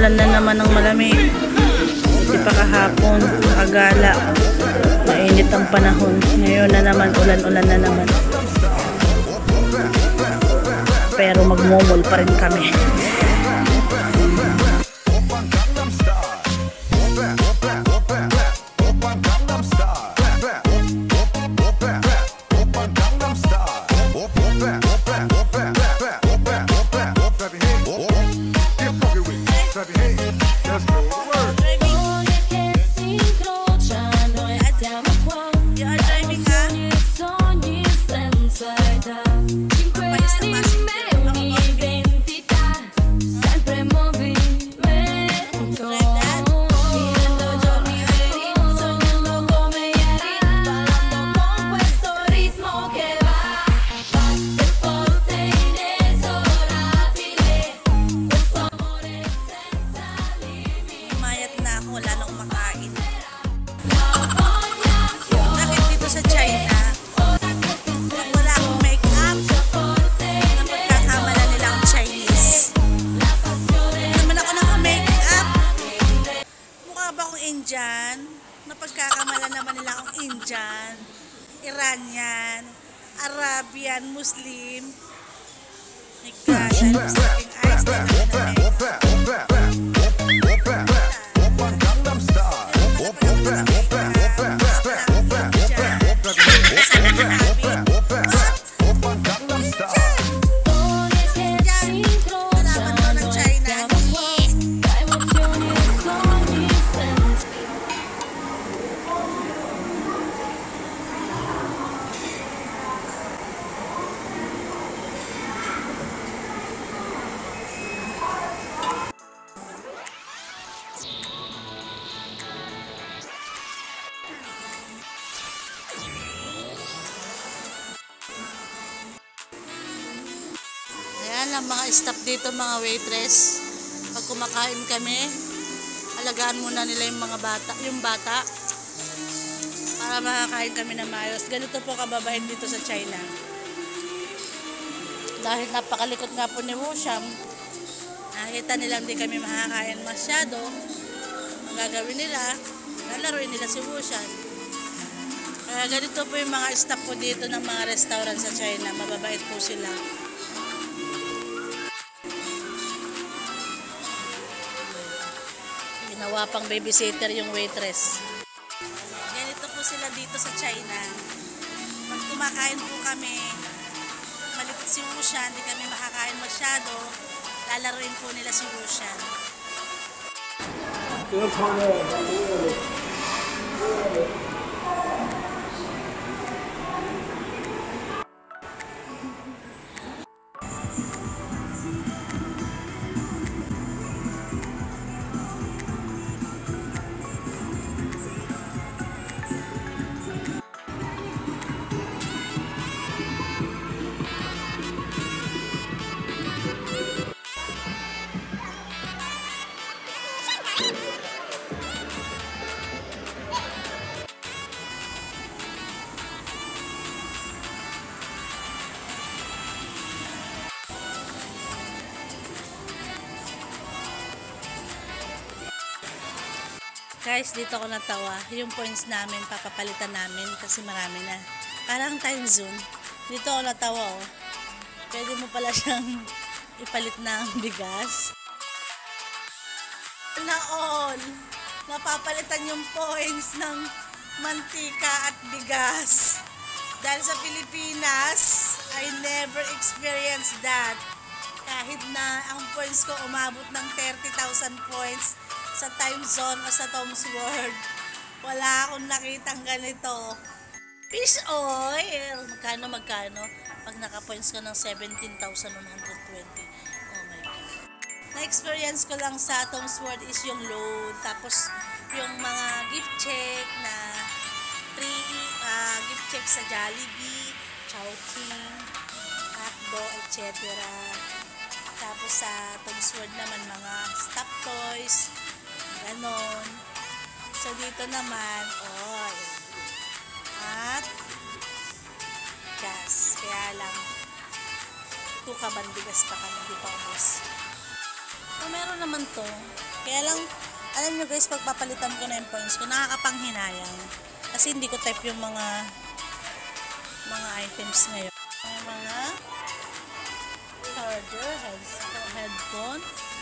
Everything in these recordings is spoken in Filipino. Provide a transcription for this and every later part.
umulan na naman ng malamig. Hindi pa kahapon, agala. Mainit ang panahon. Ngayon na naman, ulan-ulan na naman. Pero magmumol pa rin kami. Indian, napagkakamala naman nila akong Indian, Iranian, Arabian, Muslim. Nagkasal sa aking eyes na ang mga staff dito, mga waitress. Pag kumakain kami, alagaan muna nila yung mga bata, para makakain kami na maayos. Ganito po kababait dito sa China. Dahil napakalikot nga po ni Wusham, nakita nilang di kami makakain masyado. Ang gagawin nila, lalaruin nila si Wusham. Kaya ganito po yung mga staff po dito ng mga restaurant sa China. Mababait po sila. Ginawa pang babysitter yung waitress. Ganito po sila dito sa China. Pag kumakain po kami, malikot si Wushan, hindi kami makakain masyado, lalaruin po nila si Wushan. Guys, dito ako natawa. Yung points namin, papapalitan namin kasi marami na. Parang time zone. Dito ako natawa, oh. Pwede mo pala siyang ipalit ng bigas. Na all, napapalitan yung points ng mantika at bigas. Dahil sa Pilipinas, I never experienced that. Kahit na ang points ko umabot ng 30,000 points sa time zone o sa Tom's World, wala akong nakitang ganito. Fish oil! Magkano? Pag naka-points ko ng 17,120. Oh my God. Na-experience ko lang sa Tom's World is yung load, tapos yung mga gift check na free gift check sa Jollibee, Chowking, Hotdog, etc. Tapos sa Tom's World naman mga stop toys, ganon. So dito naman, oil at gas. Kaya lang 2 kabandigas pa kami, di pa ubos. So meron naman to Kaya lang, alam nyo guys, pagpapalitan ko na yung points ko, nakakapanghinayang. Kasi hindi ko type yung mga items ngayon. May mga charger, headphone.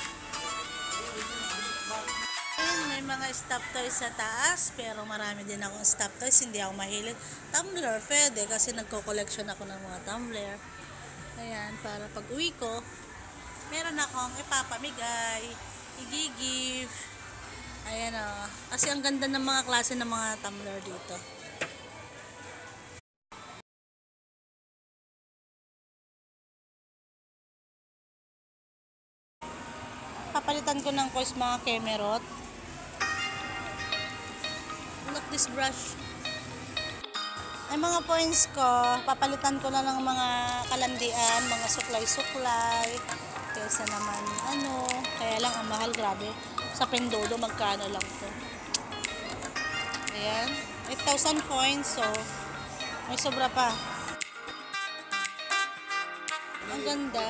And may mga stop toys sa taas, pero marami din akong stop toys, hindi ako mahilig. Tumbler, pwede, kasi nagko-collection ako ng mga tumbler. Ayan, para pag uwi ko, meron akong ipapamigay, i-give. Ayan o. Kasi ang ganda ng mga klase ng mga tumbler dito. Papalitan ko ng course mga Kemerot. Look this brush. Ay mga points ko, papalitan ko na ng mga kalandian, mga suklay-suklay. Kesa naman kaya lang ang mahal, grabe. Sa Pindodo, magkano lang to. Ayan, 8,000 coins, so may sobra pa. Ang ganda.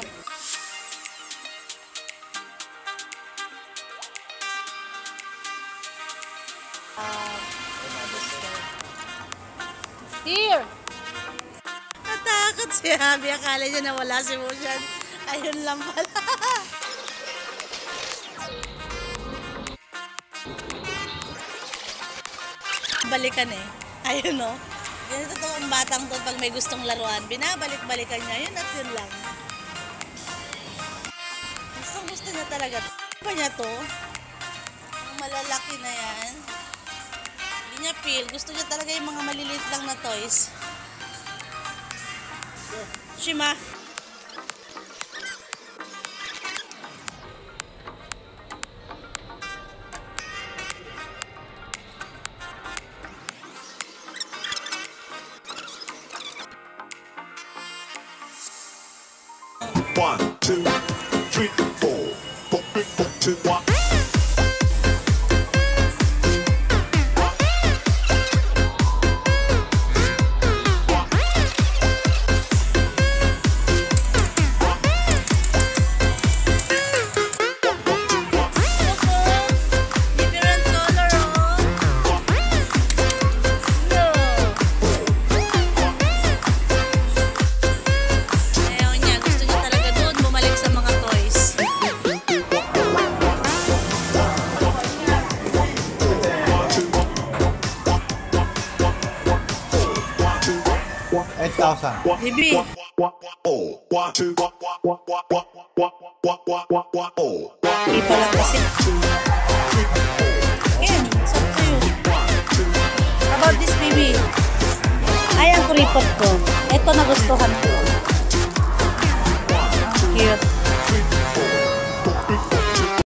Here! Natakot si Abby. Akala niya nawala si Mushan. Ayun lang pala. Balikan eh. Ayun o. Ganito to ang batang to pag may gustong laruan. Binabalik-balikan niya. Yun at yun lang. Gusto niya talaga. Ano ba niya to? Ang malalaki na yan. Hindi niya feel. Gusto niya talaga yung mga maliliit lang na toys. Shima. One, two, three, four. 2, 1. Bibi. Hindi pala kasi. Yan, saan kayo? How about this, baby? Ay, ang kuripot ko. Ito nagustuhan ko. Cute.